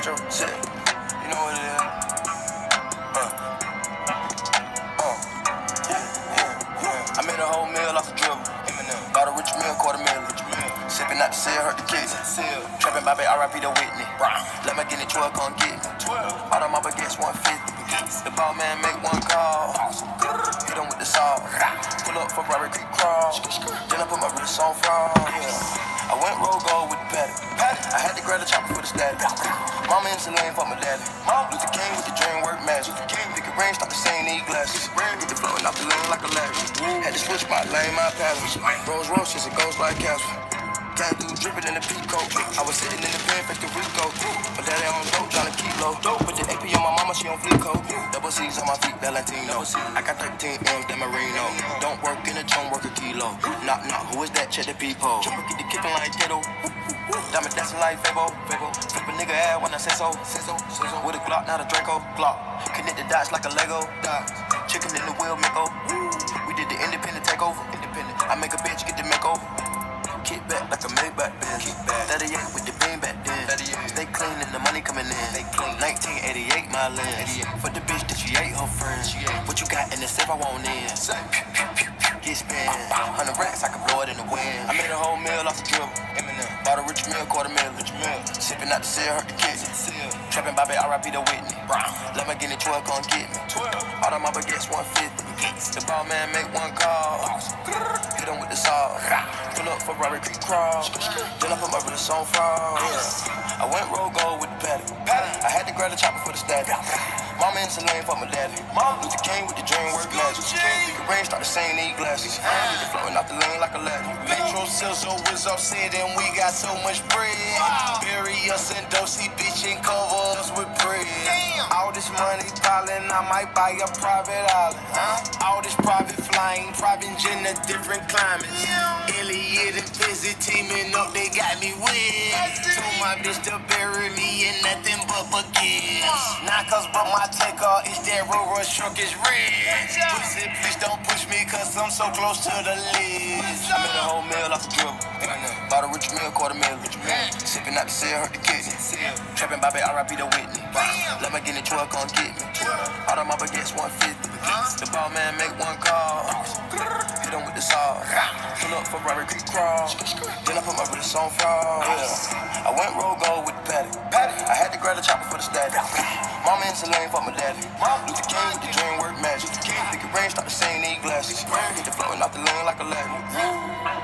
Metro, shit. You know what it is. I made a whole meal off the dribble. Bought a rich meal, $250,000. Sipping out the seal, hurt the kids. Trapping Bobby, R.I.P. to Whitney. Let me get it 12, come get me. All of my baguettes 150. The ball man make one call. Hit him with the saw. Pull up for Robert Creek crawl. Then I put my wrist on fraud. I went roll gold with the paddock. I had to grab the chopper for the static. Mama in Celine for my daddy. Luther King with the dream work magic. Pick a range, stop the same, need glasses. Get the flowing off the lane like a ladder. Had to switch my lane, my pattern. Rolls Royces, it goes like Castle. Came through dripping in the Pico. I was sitting in the pen, fake the Rico. But daddy on dope, trying to keep low. Put the AP on my mama, she on fleek code. Double C's on my feet, Valentino. I got 13 M's, that Marino. Don't work in a don't work a kilo. Knock, knock, who is that? Check the peephole. Jump get the kicking like Ditto. Diamond dancing like Fabo. Flip a nigga ass when I say so. With a Glock, not a Draco. Glock. Connect the dots like a Lego. Chicken in the wheel, Miko. We did the independent takeover. I make a bitch get the makeover. Kick back like a Maybach Benz. 38 with the beam back then. Stay clean and the money coming in. 1988 my lens. For the bitch that she ate her friends. What you got in the safe I want in? Get spent. 100 racks I can blow it in the wind. I made a whole meal off the dribble. Bought a rich meal, $250,000. Sipping out the seal, hurt the kids. Trapping Bobby, R.I.P. to Whitney. Let me get it 12, come get me. All of my baguettes 150. The ball man make one call. Hit him with the saw. Pull up for Robert Creek crawl. Then I put my wrist on fraud. I went roll gold with the paddock. I had to grab the chopper for the static. Mama in Celine for my daddy. Luther King with the dream work magic. Pick a range, start the same, need glasses. Get the flowing off the lane like a ladder. Metro sells always upset and we got so much bread. Bury us in Dosey Beach and cover us with bread. All this money piling, I might buy a private island. All this private flying, private jet in different climates. Elliot and Fizzy teaming up, they got me wet. Told my bitch to bury me in nothing but baguettes. Not cause but my takeoff is that Rolls truck is red. Pussy, please don't push me cause I'm so close to the list. I made a whole meal off the dribble. Bought a rich meal, $250,000. Sipping out the seal, hurt the kids. Trapping Bobby, R.I.P. to Whitney. Let me get it 12, come get me. All of my baguettes 150. The ball man make one call. Hit him with the saw. Pull up for Robert Creek crawl. Then I put my wrist on fraud. I went roll gold with the paddock. I had to grab the chopper for the static. Mama in Celine for my daddy. Luther King with the dream work magic. Pick a range, start the same, need glasses. Get the flowing off the lane like a ladder.